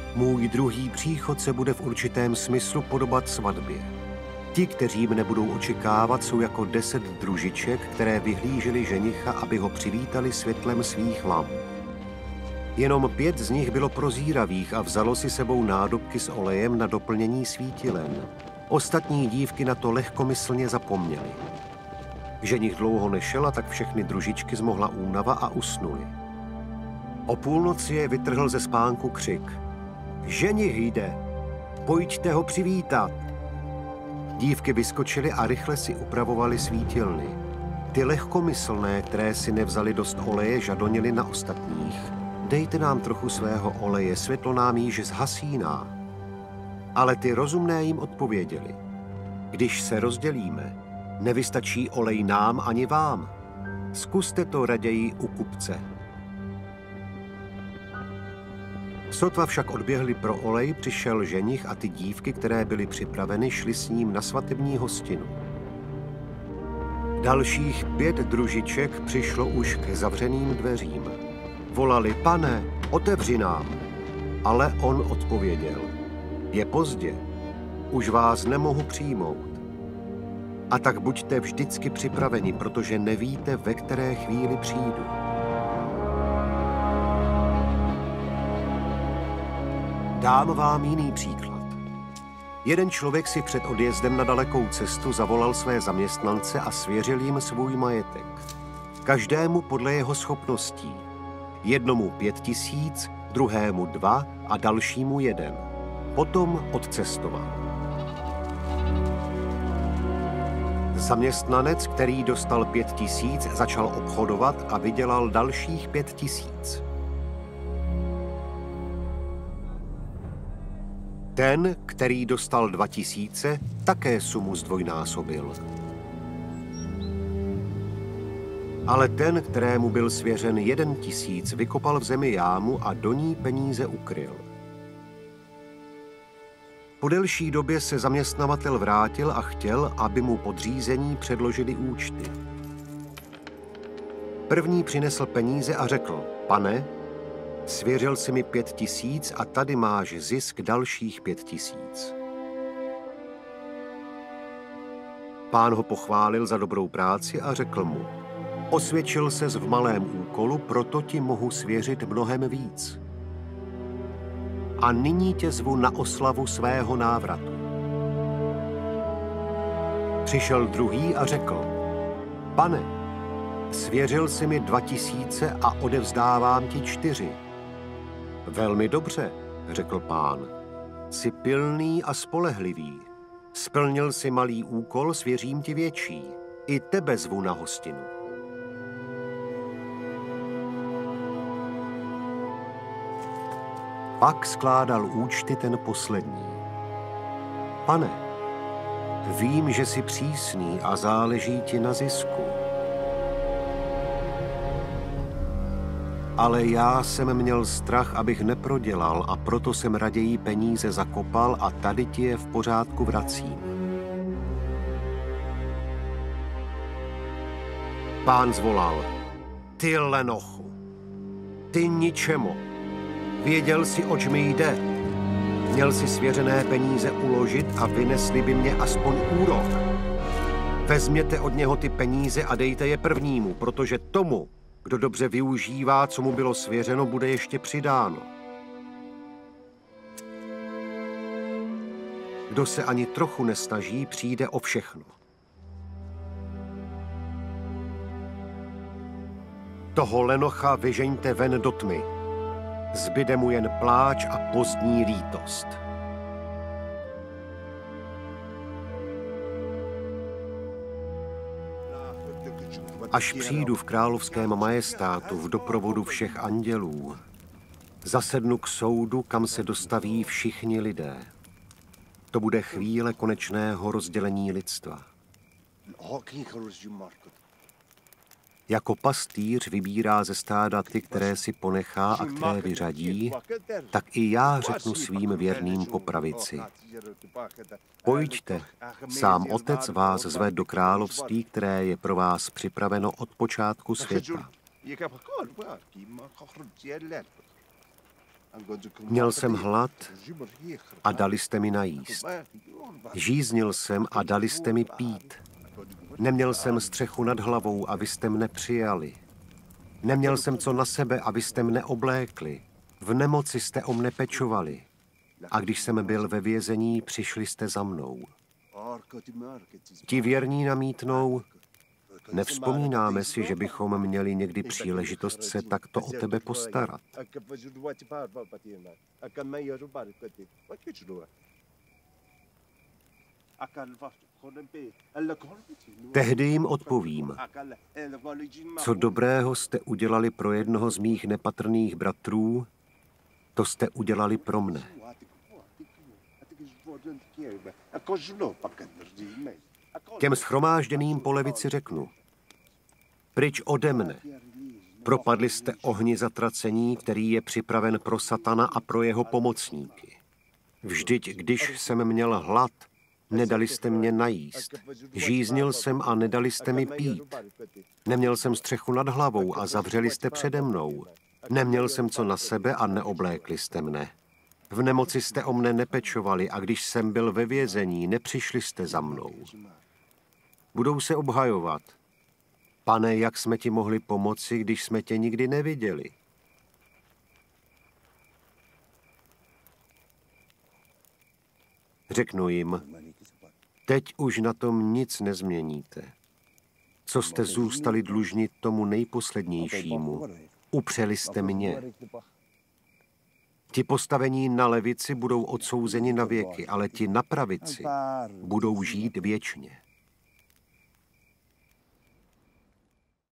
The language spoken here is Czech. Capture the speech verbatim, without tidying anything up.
Můj druhý příchod se bude v určitém smyslu podobat svatbě. Ti, kteří mne budou očekávat, jsou jako deset družiček, které vyhlíželi ženicha, aby ho přivítali světlem svých lamp. Jenom pět z nich bylo prozíravých a vzalo si sebou nádobky s olejem na doplnění svítilen. Ostatní dívky na to lehkomyslně zapomněly. Ženich dlouho nešel a tak všechny družičky zmohla únava a usnuli. O půlnoci je vytrhl ze spánku křik. Ženich jde! Pojďte ho přivítat! Dívky vyskočily a rychle si upravovaly svítilny. Ty lehkomyslné, které si nevzali dost oleje, žadonily na ostatních. Dejte nám trochu svého oleje, světlo nám již zhasíná. Ale ty rozumné jim odpověděli. Když se rozdělíme, nevystačí olej nám ani vám. Zkuste to raději u kupce. Sotva však odběhli pro olej, přišel ženich a ty dívky, které byly připraveny, šly s ním na svatební hostinu. Dalších pět družiček přišlo už k zavřeným dveřím. Volali, pane, otevři nám. Ale on odpověděl, je pozdě, už vás nemohu přijmout. A tak buďte vždycky připraveni, protože nevíte, ve které chvíli přijdu. Dám vám jiný příklad. Jeden člověk si před odjezdem na dalekou cestu zavolal své zaměstnance a svěřil jim svůj majetek. Každému podle jeho schopností. Jednomu pět tisíc, druhému dva a dalšímu jeden. Potom odcestoval. Zaměstnanec, který dostal pět tisíc, začal obchodovat a vydělal dalších pět tisíc. Ten, který dostal dva tisíce, také sumu zdvojnásobil. Ale ten, kterému byl svěřen jeden tisíc, vykopal v zemi jámu a do ní peníze ukryl. Po delší době se zaměstnavatel vrátil a chtěl, aby mu podřízení předložili účty. První přinesl peníze a řekl, pane, svěřil si mi pět tisíc a tady máš zisk dalších pět tisíc. Pán ho pochválil za dobrou práci a řekl mu, osvědčil ses v malém úkolu, proto ti mohu svěřit mnohem víc. A nyní tě zvu na oslavu svého návratu. Přišel druhý a řekl, pane, svěřil si mi dva tisíce a odevzdávám ti čtyři. Velmi dobře, řekl pán, jsi pilný a spolehlivý. Splnil si malý úkol, svěřím ti větší. I tebe zvu na hostinu. Pak skládal účty ten poslední. Pane, vím, že jsi přísný a záleží ti na zisku. Ale já jsem měl strach, abych neprodělal a proto jsem raději peníze zakopal a tady ti je v pořádku vracím. Pán zvolal, ty lenochu, ty ničemu. Věděl jsi, oč mi jde. Měl si svěřené peníze uložit a vynesli by mě aspoň úrok. Vezměte od něho ty peníze a dejte je prvnímu, protože tomu, kdo dobře využívá, co mu bylo svěřeno, bude ještě přidáno. Kdo se ani trochu nesnaží, přijde o všechno. Toho lenocha vyžeňte ven do tmy. Zbyde mu jen pláč a pozdní lítost. Až přijdu v královském majestátu v doprovodu všech andělů, zasednu k soudu, kam se dostaví všichni lidé. To bude chvíle konečného rozdělení lidstva. Jako pastýř vybírá ze stáda ty, které si ponechá a které vyřadí, tak i já řeknu svým věrným po pravici. Pojďte, sám Otec vás zve do království, které je pro vás připraveno od počátku světa. Měl jsem hlad a dali jste mi najíst. Žíznil jsem a dali jste mi pít. Neměl jsem střechu nad hlavou a vy jste mne přijali. Neměl jsem co na sebe a vy jste mne oblékli. V nemoci jste o mne pečovali. A když jsem byl ve vězení, přišli jste za mnou. Ti věrní namítnou, nevzpomínáme si, že bychom měli někdy příležitost se takto o tebe postarat. Tehdy jim odpovím, co dobrého jste udělali pro jednoho z mých nepatrných bratrů, to jste udělali pro mne. Těm shromážděným po levici řeknu, pryč ode mne. Propadli jste ohni zatracení, který je připraven pro satana a pro jeho pomocníky. Vždyť, když jsem měl hlad, nedali jste mě najíst. Žíznil jsem a nedali jste mi pít. Neměl jsem střechu nad hlavou a zavřeli jste přede mnou. Neměl jsem co na sebe a neoblékli jste mne. V nemoci jste o mne nepečovali a když jsem byl ve vězení, nepřišli jste za mnou. Budou se obhajovat. Pane, jak jsme ti mohli pomoci, když jsme tě nikdy neviděli? Řeknu jim, teď už na tom nic nezměníte. Co jste zůstali dlužni tomu nejposlednějšímu, upřeli jste mě. Ti postavení na levici budou odsouzeni na věky, ale ti na pravici budou žít věčně.